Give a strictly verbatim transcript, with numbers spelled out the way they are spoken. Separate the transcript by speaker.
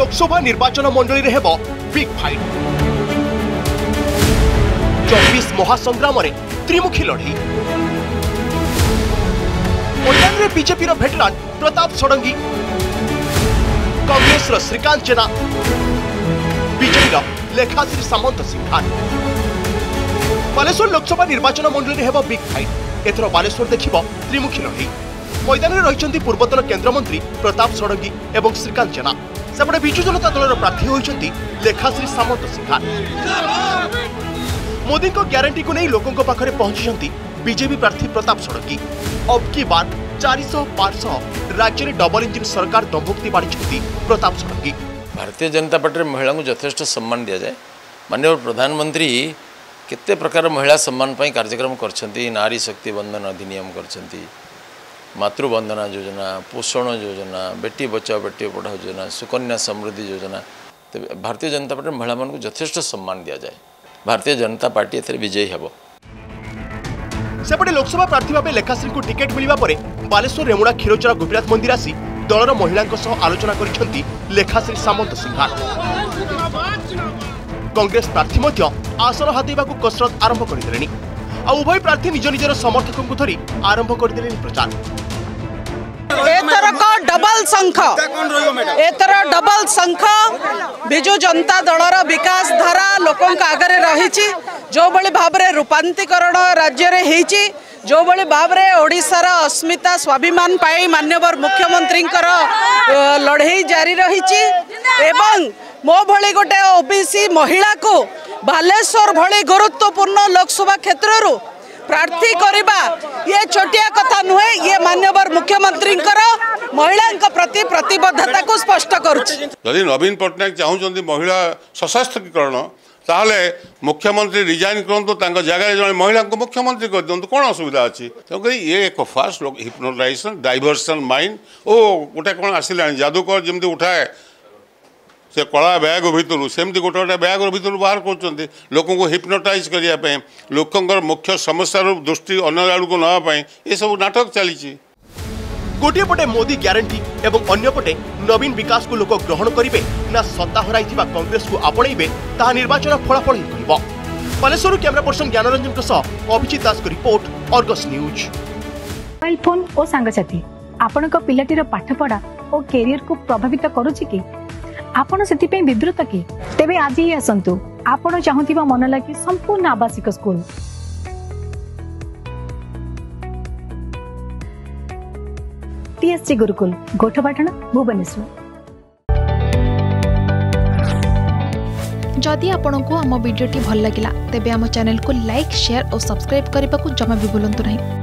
Speaker 1: लोकसभा निर्वाचन मंडली रे हेबो बिग फाइट। चौबीस महासंग्राम रे त्रिमुखी लड़ई। मैदान रे बीजेपी रो भेटरान प्रताप षडंगी, कांग्रेस रो श्रीकांत जेना, बीजेपी रो लेखाश्री सामंत सिंघार। बालेश्वर लोकसभा निर्वाचन मंडली रे हेबो बिग फाइट। एथरो बालेश्वर देखिबो त्रिमुखी लड़ई। मैदान में रही पूर्वतन केन्द्रमंत्री प्रताप षडंगी और श्रीकांत जेना। सेपटे विजु जनता दल प्रार्थी होती लेखाश्री सामंत सिंघार। मोदी को ग्यारंटी को नहीं लोकों पाखरे पहुंची बीजेपी प्रार्थी प्रताप षडंगी। अब की बार चार सौ पार सौ राज्य में डबल इंजिन सरकार दंभुक्ति बाढ़ी प्रताप षडंगी।
Speaker 2: भारतीय जनता पार्टी महिला को यथेष्ट सम्मान दि जाए। माननीय प्रधानमंत्री केते प्रकार महिला सम्मान पर कार्यक्रम करछंती। नारी शक्ति बंधन अधिनियम करछंती, मातृवंदना योजना, पोषण योजना, बेटी बचाओ बेटी पढ़ाओ योजना, सुकन्या समृद्धि योजना। तो भारतीय जनता पार्टी महिला मान को यथेष्ट सम्मान दि जाए। भारतीय जनता पार्टी एथरे विजयी हेबो।
Speaker 1: सेपटे लोकसभा प्रार्थी भाव लेखाश्री को टिकेट मिलवा परे बालेश्वर रेमुणा क्षीरचोरा गोपीनाथ मंदिर आसी दलर महिला आलोचना करिसेंती लेखाश्री सामंत सिंघार। कांग्रेस प्रार्थी मध्य आसन हातेबा को कसरत आरंभ करदेलेनी। आ उभय प्रार्थी निज निजर समर्थकों को धरी आरंभ करदेलेनी प्रचार।
Speaker 3: एथरक डबल शंख एथर डबल शंख बिजु जनता दलर विकास धारा लोकों आगे रही। जो बड़ी भाव में रूपांतरीकरण राज्य में होती, जो बड़ी भाव में ओडिशार अस्मिता स्वाभिमान पाई माननीय मुख्यमंत्री लड़ई जारी रही। एवं मो भली गोटे ओबीसी महिला को बालेश्वर भली गुरुत्वपूर्ण लोकसभा क्षेत्र प्रार्थी करवा ये छोटिया कथा नुहे। ये माननीय मुख्यमंत्री महिला प्रति प्रतिबद्धता को स्पष्ट करुच्ची।
Speaker 4: यदि नवीन पट्टनायक चाहते महिला सशक्तिकरण ताहले मुख्यमंत्री रिजाइन करूँ जगह जो महिला को मुख्यमंत्री कर दिखाँ कौन असुविधा अच्छी। क्योंकि ये एक फास्ट लोग हिप्नोटाइजेशन डाइवर्सन माइंड ओ गोटे कौन आसिला जादूकर जमी उठाए से कला बैग भितर सेमती गोटे गोटे बैग भितर बाहर कर लोक हिप्नोटाइज करने लोकंर मुख्य समस्या दृष्टि अन्य आड़ को नापी ये सब नाटक चली।
Speaker 1: गोटे पटे मोदी ग्यारंटी एवं अन्य पटे नवीन विकास को लोक ग्रहण करेंगे ना सत्ता हराई कांग्रेस को आपणइबे ताहा निर्वाचन फलाफल ही कहब। बालेश्वर कैमरा पर्सन ज्ञानरंजन अभिजित दास को report, Argus News.
Speaker 5: Mobile phone और सांगसाथी आपण पिलाटीर पाठपढ़ा और कैरियर को प्रभावित करुच्ची कि आपण से विवृत कि तेबे आज ही आसतु आपण चाहूबा मन लगी संपूर्ण आवासिक स्कूल टीएससी गुरुकुल गोठपाटण भुवनेश्वर।
Speaker 6: जदि आपंक आम भिडी भल लगा तेब आम चैनल को लाइक शेयर और सब्सक्राइब करने को जमा भी भूलु नहीं।